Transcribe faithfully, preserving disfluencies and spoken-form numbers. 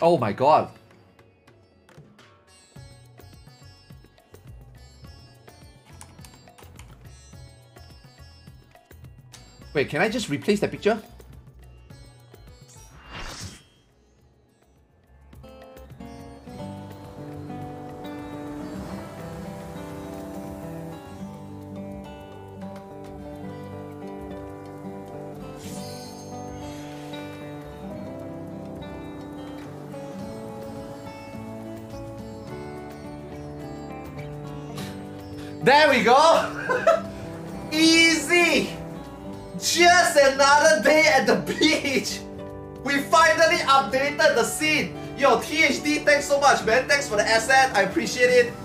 Oh my god. Wait, can I just replace that picture? There we go! Easy! Just another day at the beach! We finally updated the scene! Yo, T H D, thanks so much, man. Thanks for the asset. I appreciate it.